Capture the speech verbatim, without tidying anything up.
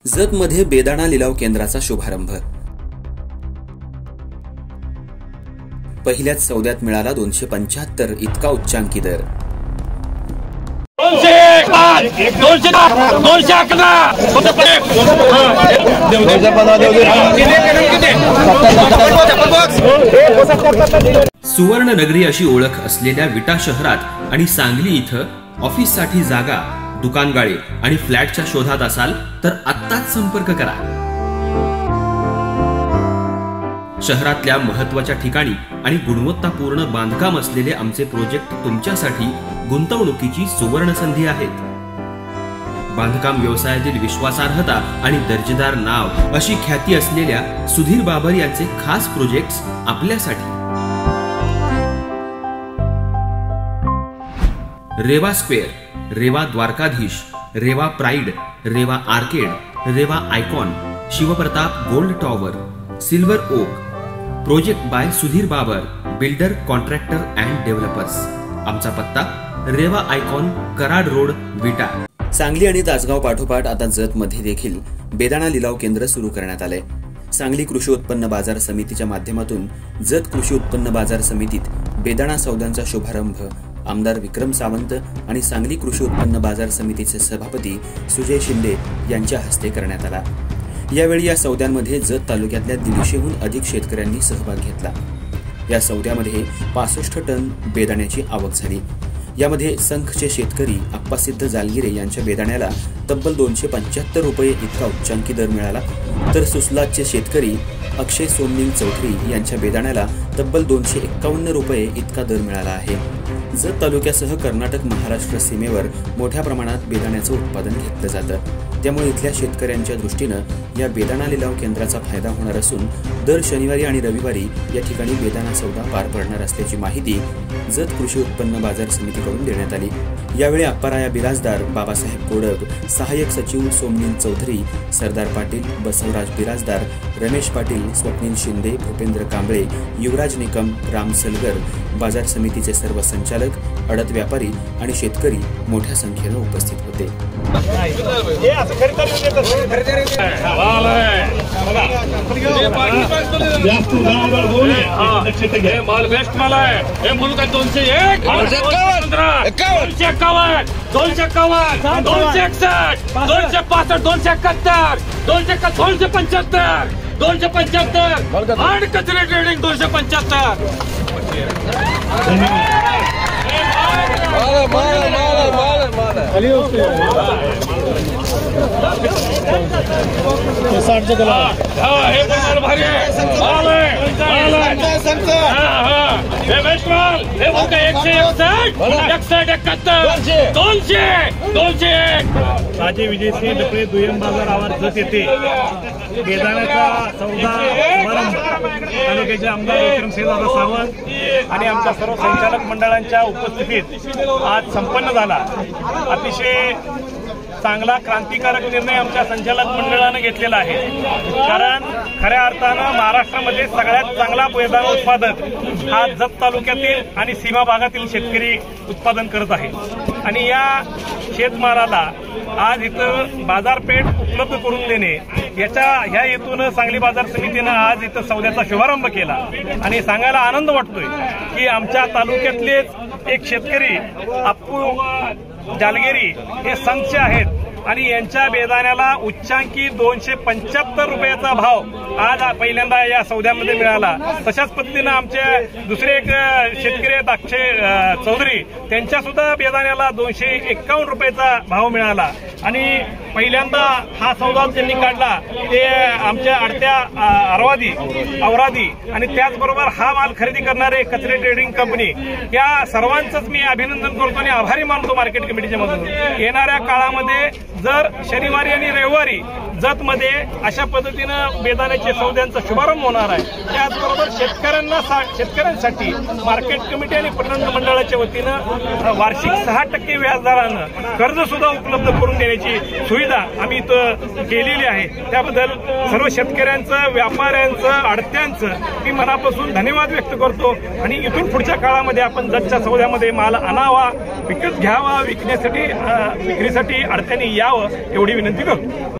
जतमध्ये बेदाणा लिलाव केंद्राचा शुभारंभ। पहिल्याच सौद्यात मिळाला दोनशे पंच्याहत्तर इतका उच्चांकी दर। सुवर्ण नगरी अशी ओळख असलेल्या विटा शहरात आणि सांगली इथं ऑफिससाठी जागा, दुकानगाळे आणि फ्लॅटच्या शोधात असाल तर आत्ताच संपर्क करा। शहरातल्या महत्त्वाच्या ठिकाणी आणि गुणवत्तापूर्ण बांधकाम असलेले आमचे प्रोजेक्ट तुमच्यासाठी गुंतवणुकीची सुवर्ण संधी आहेत। बांधकाम व्यवसायातील विश्वासार्हता आणि दर्जेदार नाव अशी ख्याती असलेल्या सुधीर बाबर यांचे खास प्रोजेक्ट्स आपल्यासाठी। Reva Square, Reva Dwarkadhish, Reva Pride, Reva Arcade, Reva Icon, Shivpratap Gold Tower, Silver Oak. Project by Sudhir Babar, builder, contractor and developers. आमचा पत्ता रेवा आयकॉन, कराड रोड, विटा। सांगली आणि तासगाव पाठोपाठ आता जत मध्ये देखील बेदाणा लिलाव केंद्र सुरू करण्यात आले। सांगली कृषी उत्पन्न बाजार समितीच्या माध्यमातून जत कृषी उत्पन्न बाजार समितीत बेदाणा सौद्यांचा शुभारंभ आमदार विक्रम सावंत आणि सांगली कृषी उत्पन्न बाजार समितीचे सभापती सुजय शिंदे यांच्या हस्ते करण्यात आला। यावेळी या सौद्यांमध्ये जत तालुक्यातल्या दीडशेहून अधिक शेतकऱ्यांनी सहभाग घेतला। या सौद्यामध्ये पासष्ट टन बेदाण्याची आवक झाली। यामध्ये संखचे शेतकरी आप्पासिद्ध जालगिरे यांच्या बेदाण्याला तब्बल दोनशे पंच्याहत्तर रुपये इतका उच्चांकी दर मिळाला, तर सुसलातचे शेतकरी अक्षय सोमनिंग चौधरी यांच्या बेदाण्याला तब्बल दोनशे एक्कावन्न रुपये इतका दर मिळाला आहे। जत तालुक्यासह कर्नाटक महाराष्ट्र सीमेवर मोठ्या प्रमाणात बेदाण्याचं उत्पादन घेतलं जातं, त्यामुळे इथल्या शेतकऱ्यांच्या दृष्टीनं या बेदाणा लिलाव केंद्राचा फायदा होणार असून दर शनिवारी आणि रविवारी या ठिकाणी बेदाणा सौदा पार पडणार असल्याची माहिती जत कृषी उत्पन्न बाजार समितीकडून देण्यात आली। यावेळी अप्पाराया बिराजदार, बाबासाहेब कोडक, सहाय्यक सचिव सोमनिंग चौधरी, सरदार पाटील, बसवराज बिराजदार, रमेश पाटील, स्वप्नील शिंदे, भूपेंद्र कांबळे, युवराज निकम, राम सलगर, बाजार समितीचे सर्व संचालक, अडत व्यापारी आणि शेतकरी मोठ्या संख्येने उपस्थित होते। माल बेस्ट माल आहे। मुलगा दोनशे एक, दोनशे एक्कावन्न, दोनशे एक्कावन्न, दोनशे एकसष्ट, दोनशे पासष्ट, दोनशे एकाहत्तर, दोनशे दोनशे पंच्याहत्तर, दोनशे पंच्याहत्तर आणि कचरे ट्रेडिंग दोनशे पंच्याहत्तर। राजे विजयसिंह डपळे, दुय्यम बाजार आवाज जत येथे बेदाण्याचा सौदा शुभारंभ तालुक्याचे आमदार विक्रमसिंहदादा सावंत आणि आमच्या सर्व संचालक मंडळांच्या उपस्थितीत आज संपन्न झाला। अतिशय चांगला क्रांतिकारक निर्णय आमच्या संचालक मंडळाने घेतलेला आहे, कारण खऱ्या अर्थानं महाराष्ट्रामध्ये सगळ्यात चांगला बेदाणा उत्पादन हा जत तालुक्यातील आणि सीमा भागातील शेतकरी उत्पादन करत आहे आणि या शेतमालाला आज इथं बाजारपेठ उपलब्ध करून देणे याच्या ह्या हेतून सांगली बाजार समितीनं आज इथं सौद्याचा शुभारंभ केला आणि सांगायला आनंद वाटतोय की आमच्या तालुक्यातलेच एक शेतकरी अप्पू जालगिरी हे संघचे आहेत आणि यांच्या बेदाण्याला उच्चांकी दोनशे पंच्याहत्तर रुपयाचा भाव आज पहिल्यांदा या सौद्यामध्ये मिळाला। तशाच पद्धतीनं आमचे दुसरे एक शेतकरी आहेत अक्षय चौधरी, त्यांच्या सुद्धा बेदाण्याला दोनशे एक्कावन्न रुपयाचा भाव मिळाला आणि पहिल्यांदा हा सौदा त्यांनी काढला ते आमच्या अडत्या अरवादी औरादी आणि त्याचबरोबर हा माल खरेदी करणारे कचरे ट्रेडिंग कंपनी या सर्वांचंच मी अभिनंदन करतो आणि आभारी मानतो मार्केट कमिटीच्या मधून। येणाऱ्या काळामध्ये जर शनिवारी आणि रविवारी जत मध्ये अशा पद्धतीनं बेदाण्याचे सौद्यांचा शुभारंभ होणार आहे, त्याचबरोबर शेतकऱ्यांना शेतकऱ्यांसाठी मार्केट कमिटी आणि पणन मंडळाच्या वतीनं वार्षिक सहा टक्के व्याजदरानं कर्ज सुद्धा उपलब्ध करून देण्याची सुविधा आम्ही इथं केलेली आहे। त्याबद्दल सर्व शेतकऱ्यांचं, व्यापाऱ्यांचं, आडत्यांचं मी मनापासून धन्यवाद व्यक्त करतो आणि इथून पुढच्या काळामध्ये आपण जतच्या सौद्यामध्ये माल आणावा, विकत घ्यावा, विकण्यासाठी विक्रीसाठी आडत्यांनी यावं एवढी विनंती करतो।